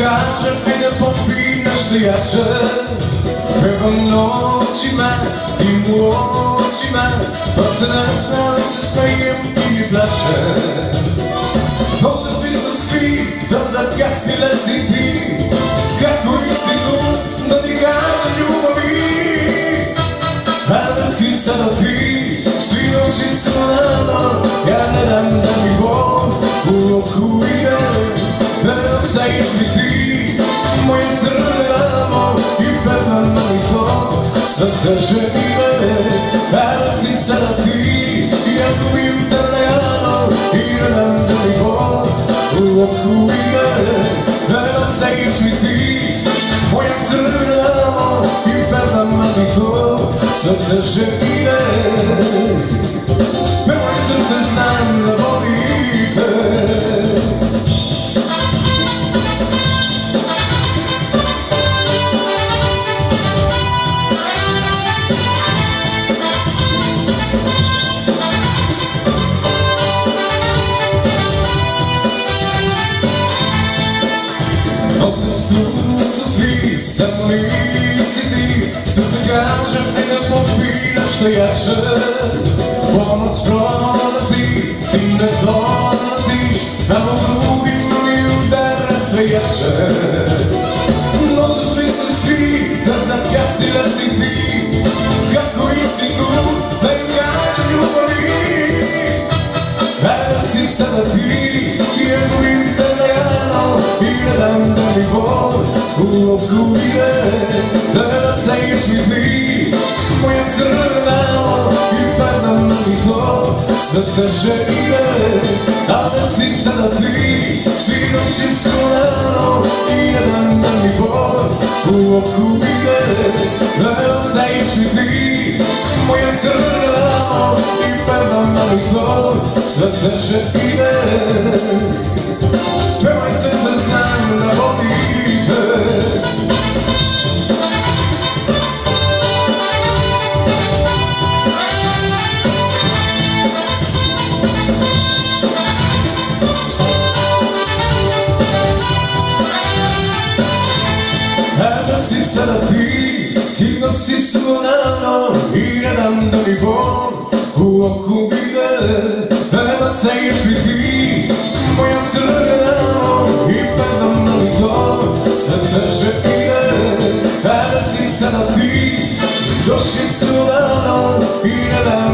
kažem, ajde popij nešto jače. Pevam noćima, tim u očima, pa se ne znam se smijem ili plačem. Noćas mi smo svi da zakasnile si ti, kako istinu da ti kažem ljubavi. A da si sada ti, svi noći su nama, ja ne dam da mi bol u oku ide. Da ne ostaješ mi ti, moje crne damo, i pevam mi to, srce želime. A da si sada ti, ja gubim te lejano, i ne dam da mi bol u oku ide. Da ne ostaješ mi ti, moje crne damo, i pevam mi to, srce želime. Pevaj srce znam da volite. Noćas tu su svi, samo nisi ti. Srce kaže mi da popij nešto jače. Ponoć prolazi, ti ne dolaziš, a u grudima mi udara sve jače. Noćas misle svi da zakasnila si ti, kako istinu da im kažem ljubavi. A da si sada ti, ja gubim te lejano, i ne dam da mi bol u oku ide. Da ne ostaješ mi ti, moje crne damo, i pevam mi to, srce želime. A da si sada ti, svi noći su rano, i ne dam da mi bol u oku ide. Da ne ostaješ mi ti, moje crne damo, i pevam mi to, srce želime. Pevaj srce znam da volite. A da si sada ti, i noći su rano, i ne dam da mi bol u oku ide. Da ne ostaješ mi ti, moja crne damo, i pevam mi to, srce želime. A da si sada ti, došli su rano, i ne dam